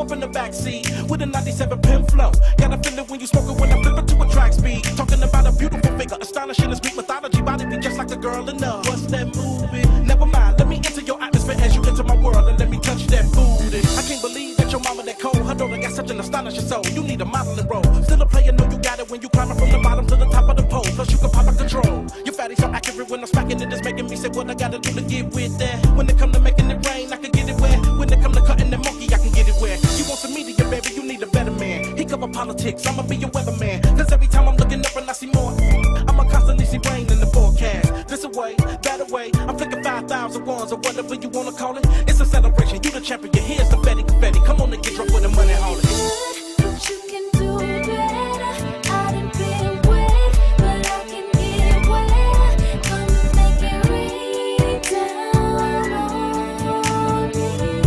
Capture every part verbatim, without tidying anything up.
up in the backseat with a ninety-seven pimp flow. Gotta feel it when you smoke it when I flip it to a track speed. Talking about a beautiful figure, astonishing this Greek mythology. Body be just like a girl in love. What's that movie? Never mind, let me enter your atmosphere as you enter my world and let me touch that booty. I can't believe that your mama that cold. Her daughter got such an astonishing soul. You need a modeling role. Still a player, know you got it when you climbing from the bottom to the top of the pole. Plus you can pop a control. Your fatty so accurate when I'm smacking it, it's making me say what I gotta do to get with that. When it come to making it rain, I can get it wet. When it come to cutting the monkey, I can get it wet. You want some media, baby, you need a better man. He cover politics, I'ma be your weatherman. Cause every time I'm looking up and I see more, I'ma constantly see rain in the forecast. This away, that away, I'm flicking five thousand ones or whatever you wanna call it. It's a celebration, you the champion, here's the confetti, confetti. Come on and get drunk with the money hauling. But you can do better. I done been wet, but I can get wet. Come and make it rain down on me.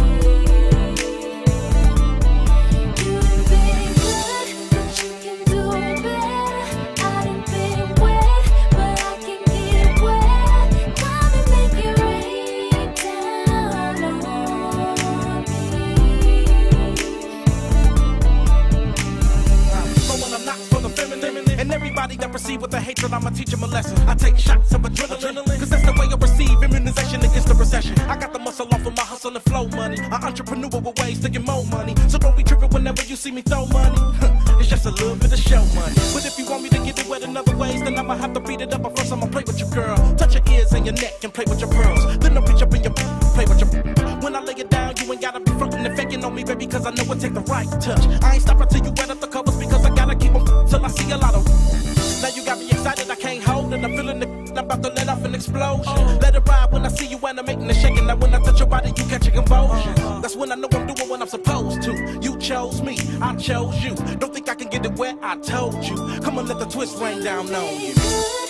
You've been good, but you can do better. I done been wet, but I can get wet. Come and make it rain down on me. Throwing a knock for the feminine, and everybody that perceive with the hatred, I'ma teach them a lesson. I take shots of adrenaline, cause that's the way I receive immunization against the recession. I got the muscle off of my hustle and flow money. An entrepreneur with ways to get more money. So don't be tripping whenever you see me throw money. It's just a little bit of show money. But if you want me to get it wet in other ways, then I'ma have to beat it up. But first I'ma play with your girl. Touch your ears and your neck and play with your pearls. Then I'll reach up in your play with your. When I lay it down, you ain't gotta be frontin' and faking on me, baby, cause I know it take the right touch. I ain't stopping till you wet up the covers because I gotta keep them till I see a lot of. Now you got me excited, I can't hold it. I'm feeling the I'm about to let off an explosion. Let it ride when I see you animating and shaking. Now when I touch your body, you catch a convulsion. That's when I know I'm doing what I'm supposed to. You chose me, I chose you. Don't think I can get it wet, I told you. Come on, let the twist rain down on you.